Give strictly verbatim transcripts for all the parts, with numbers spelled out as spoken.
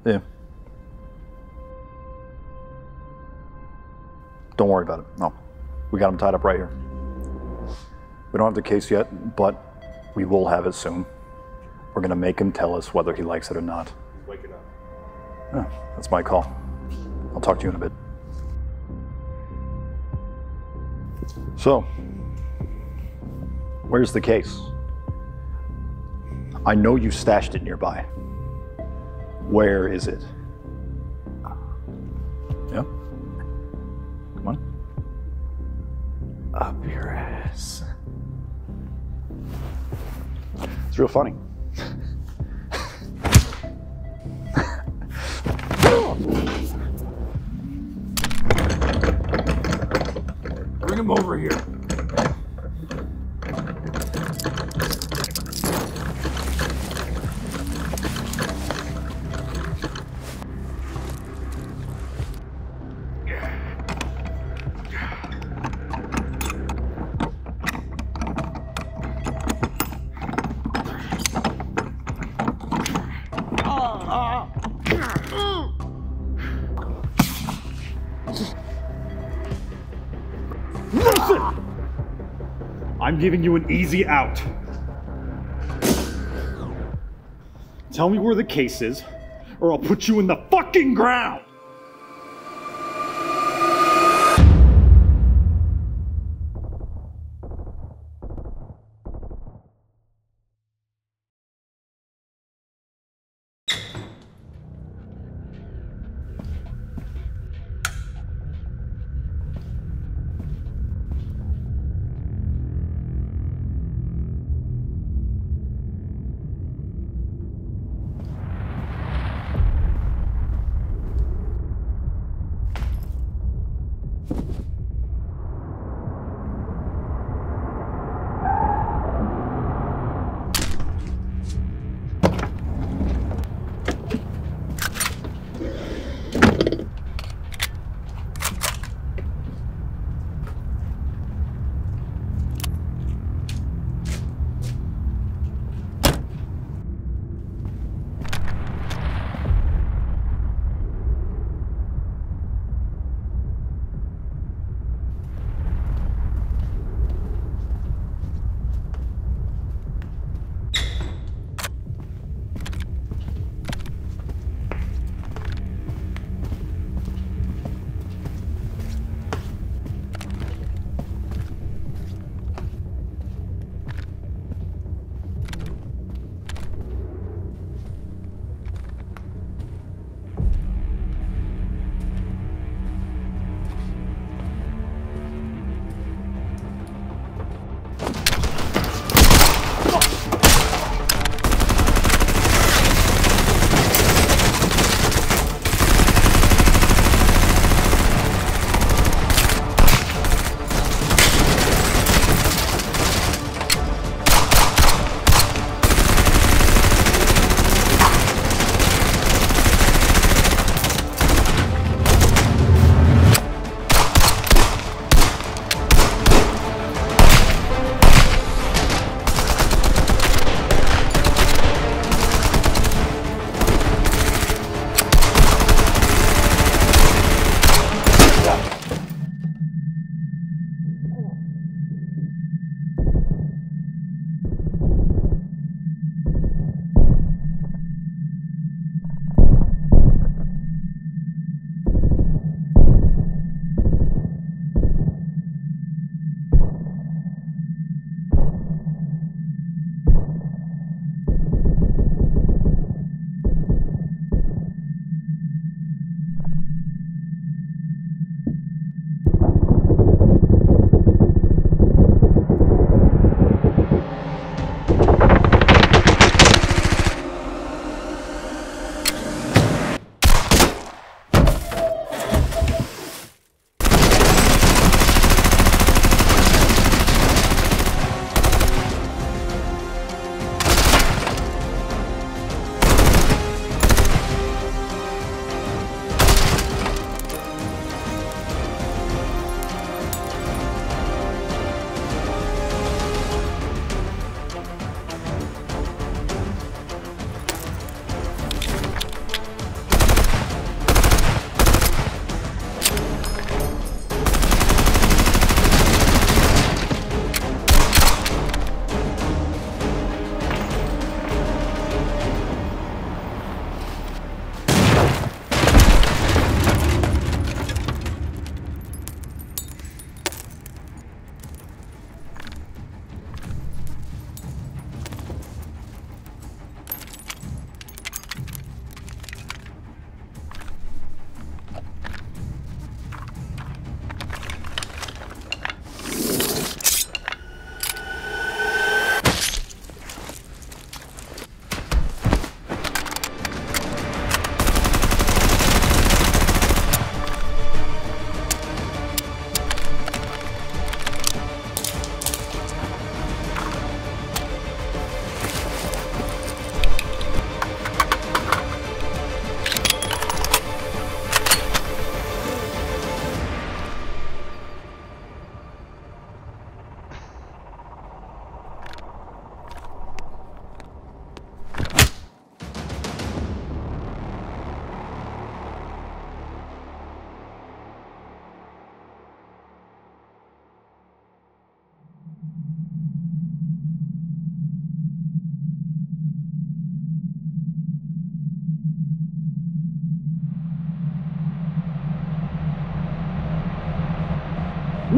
Yeah. Don't worry about it. No. We got him tied up right here. We don't have the case yet, but we will have it soon. We're gonna make him tell us whether he likes it or not. He's waking up. Yeah, that's my call. I'll talk to you in a bit. So, where's the case? I know you stashed it nearby. Where is it? Yeah? Come on. Up your ass. It's real funny. Bring him over here. Listen! I'm giving you an easy out. Tell me where the case is, or I'll put you in the fucking ground!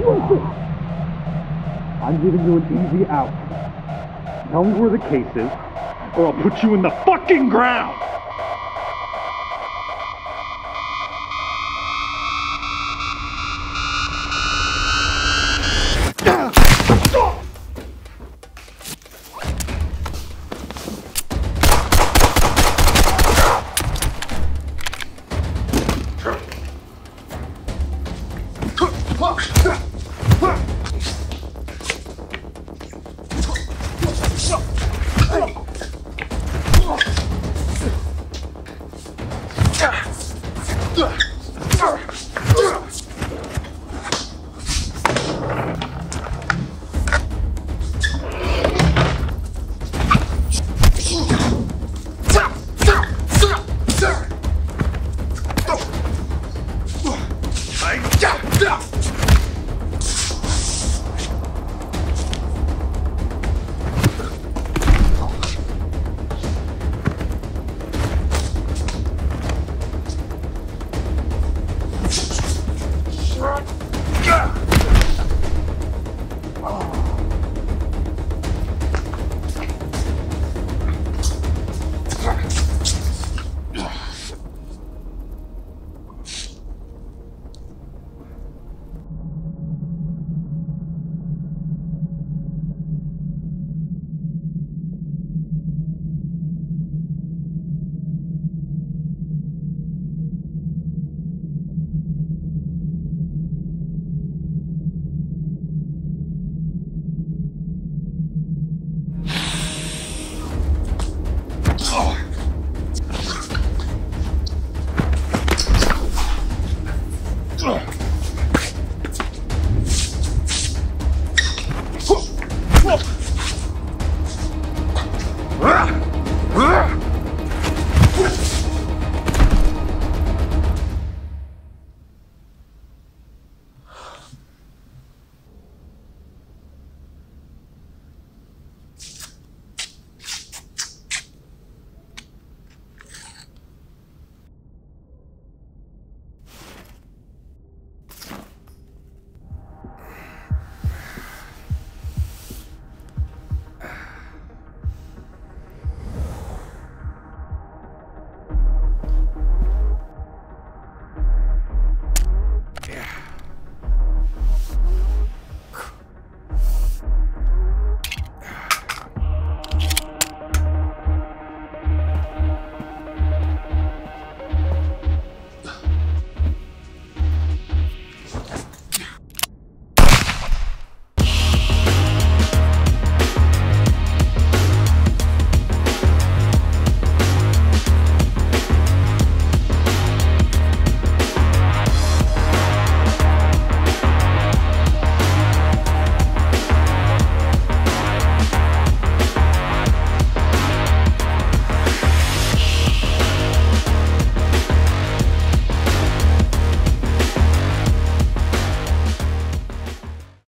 I'm giving you an easy out. Tell me where the case is, or I'll put you in the fucking ground!